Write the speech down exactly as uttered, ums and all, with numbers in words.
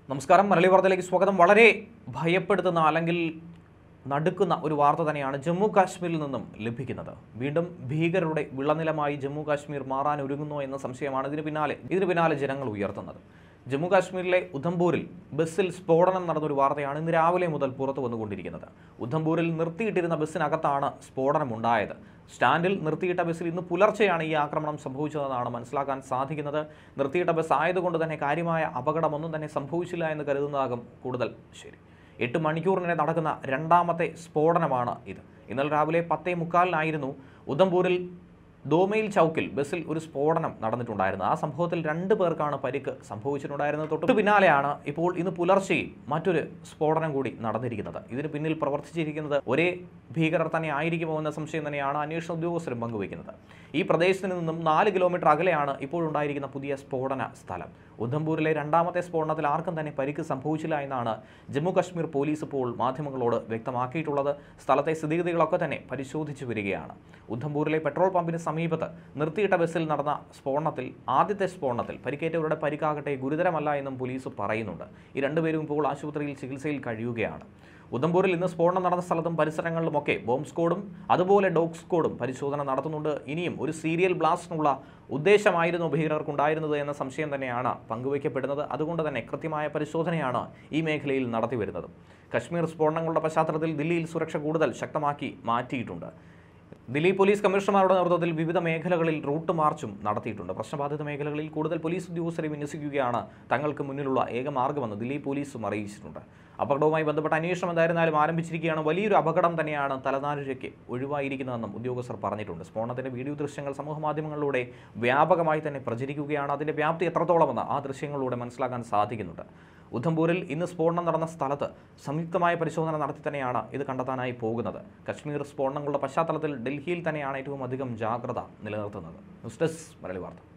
നമസ്കാരം. മലയാളി വാർത്തയിലേക്ക് സ്വാഗതം. വളരെ ഭയപ്പെടുത്തുന്ന അല്ലെങ്കിൽ നടുക്കുന്ന ഒരു വാർത്ത തന്നെയാണ് ജമ്മു കാശ്മീരിൽ നിന്നും ലഭിക്കുന്നത്. വീണ്ടും ഭീകരരുടെ വിളനിലമായി ജമ്മു കാശ്മീർ മാറാൻ ഒരുങ്ങുന്നു എന്ന സംശയമാണ് ഇതിന് പിന്നാലെ ഇതിന് പിന്നാലെ ജനങ്ങൾ ഉയർത്തുന്നത്. ജമ്മു കാശ്മീരിലെ ഉധംപൂരിൽ ബസ്സിൽ സ്ഫോടനം നടന്നൊരു വാർത്തയാണ് ഇന്ന് രാവിലെ മുതൽ പുറത്തു വന്നുകൊണ്ടിരിക്കുന്നത്. ഉധംപൂരിൽ നിർത്തിയിട്ടിരുന്ന ബസ്സിനകത്താണ് സ്ഫോടനമുണ്ടായത്. സ്റ്റാൻഡിൽ നിർത്തിയിട്ട ബസ്സിൽ ഇന്ന് പുലർച്ചെയാണ് ഈ ആക്രമണം സംഭവിച്ചതെന്നാണ് മനസ്സിലാക്കാൻ സാധിക്കുന്നത്. നിർത്തിയിട്ട ബസ് ആയതുകൊണ്ട് തന്നെ കാര്യമായ അപകടമൊന്നും തന്നെ സംഭവിച്ചില്ല എന്ന് കരുതുന്നതാകും കൂടുതൽ ശരി. എട്ട് മണിക്കൂറിനിടെ നടക്കുന്ന രണ്ടാമത്തെ സ്ഫോടനമാണ് ഇത്. ഇന്നലെ രാവിലെ പത്തേ മുക്കാലിനായിരുന്നു ഉധംപൂരിൽ ദോമയിൽ ചൗക്കിൽ ബസ്സിൽ ഒരു സ്ഫോടനം നടന്നിട്ടുണ്ടായിരുന്നു. ആ സംഭവത്തിൽ രണ്ട് പേർക്കാണ് പരിക്ക് സംഭവിച്ചിട്ടുണ്ടായിരുന്നത്. തൊട്ട് പിന്നാലെയാണ് ഇപ്പോൾ ഇന്ന് പുലർച്ചെയും മറ്റൊരു സ്ഫോടനം കൂടി നടന്നിരിക്കുന്നത്. ഇതിന് പിന്നിൽ പ്രവർത്തിച്ചിരിക്കുന്നത് ഒരേ ഭീകരർ തന്നെ ആയിരിക്കുമോ എന്ന സംശയം തന്നെയാണ് അന്വേഷണ ഉദ്യോഗസ്ഥരും പങ്കുവയ്ക്കുന്നത്. ഈ പ്രദേശത്ത് നിന്നും നാല് കിലോമീറ്റർ അകലെയാണ് ഇപ്പോഴുണ്ടായിരിക്കുന്ന പുതിയ സ്ഫോടന സ്ഥലം. ഉധംപൂരിലെ രണ്ടാമത്തെ സ്ഫോടനത്തിൽ ആർക്കും തന്നെ പരിക്ക് സംഭവിച്ചില്ല എന്നാണ് ജമ്മു കാശ്മീർ പോലീസ് ഇപ്പോൾ മാധ്യമങ്ങളോട് വ്യക്തമാക്കിയിട്ടുള്ളത്. സ്ഥലത്തെ സ്ഥിതിഗതികളൊക്കെ തന്നെ പരിശോധിച്ചു വരികയാണ്. ഉധംപൂരിലെ പെട്രോൾ പമ്പിന് സമീപത്ത് നിർത്തിയിട്ട ബസ്സിൽ നടന്ന സ്ഫോടനത്തിൽ ആദ്യത്തെ സ്ഫോടനത്തിൽ പരിക്കേറ്റവരുടെ പരിക്കാകട്ടെ ഗുരുതരമല്ല എന്നും പോലീസ് പറയുന്നുണ്ട്. ഈ രണ്ടുപേരും ഇപ്പോൾ ആശുപത്രിയിൽ ചികിത്സയിൽ കഴിയുകയാണ്. ഉധംപൂരിൽ ഇന്ന് സ്ഫോടനം നടന്ന സ്ഥലത്തും പരിസരങ്ങളിലുമൊക്കെ ബോംബ് സ്ക്വാഡും അതുപോലെ ഡോഗ് സ്ക്വാഡും പരിശോധന നടത്തുന്നുണ്ട്. ഇനിയും ഒരു സീരിയൽ ബ്ലാസ്റ്റിനുള്ള ഉദ്ദേശമായിരുന്നു ഭീകരർക്കുണ്ടായിരുന്നത് എന്ന സംശയം തന്നെയാണ് പങ്കുവയ്ക്കപ്പെടുന്നത്. അതുകൊണ്ട് തന്നെ കൃത്യമായ പരിശോധനയാണ് ഈ മേഖലയിൽ നടത്തിവരുന്നത്. കശ്മീർ സ്ഫോടനങ്ങളുടെ പശ്ചാത്തലത്തിൽ ദില്ലിയിൽ സുരക്ഷ കൂടുതൽ ശക്തമാക്കി മാറ്റിയിട്ടുണ്ട്. ദില്ലി പോലീസ് കമ്മീഷണർമാരുടെ നേതൃത്വത്തിൽ വിവിധ മേഖലകളിൽ റൂട്ട് മാർച്ചും നടത്തിയിട്ടുണ്ട്. പ്രശ്നബാധിത മേഖലകളിൽ കൂടുതൽ പോലീസ് ഉദ്യോഗസ്ഥരെ വിന്യസിക്കുകയാണ് തങ്ങൾക്ക് മുന്നിലുള്ള ഏക മാർഗ്ഗമെന്ന് ദില്ലി പോലീസും അറിയിച്ചിട്ടുണ്ട്. അപകടവുമായി ബന്ധപ്പെട്ട അന്വേഷണം എന്തായിരുന്നാലും ആരംഭിച്ചിരിക്കുകയാണ്. വലിയൊരു അപകടം തന്നെയാണ് തലനാരിഴയ്ക്ക് ഒഴിവായിരിക്കുന്നതെന്നും ഉദ്യോഗസ്ഥർ പറഞ്ഞിട്ടുണ്ട്. സ്ഫോടനത്തിന്റെ വീഡിയോ ദൃശ്യങ്ങൾ സമൂഹമാധ്യമങ്ങളിലൂടെ വ്യാപകമായി തന്നെ പ്രചരിക്കുകയാണ്. അതിന്റെ വ്യാപ്തി എത്രത്തോളമെന്ന് ആ ദൃശ്യങ്ങളിലൂടെ മനസ്സിലാക്കാൻ സാധിക്കുന്നുണ്ട്. ഉധംപൂരിൽ ഇന്ന് സ്ഫോടനം നടന്ന സ്ഥലത്ത് സംയുക്തമായ പരിശോധന നടത്തി തന്നെയാണ് ഇത് കണ്ടെത്താനായി പോകുന്നത്. കശ്മീർ സ്ഫോടനങ്ങളുടെ പശ്ചാത്തലത്തിൽ ഡൽഹിയിൽ തന്നെയാണ് ഏറ്റവും അധികം ജാഗ്രത നിലനിർത്തുന്നത്. ന്യൂസ് ഡെസ്ക് മലയാളി വാർത്ത.